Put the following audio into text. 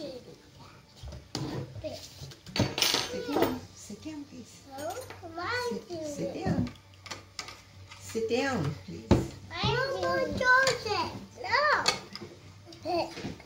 Sit down. Sit down, please. Sit down. Sit down, please. I don't want to. No.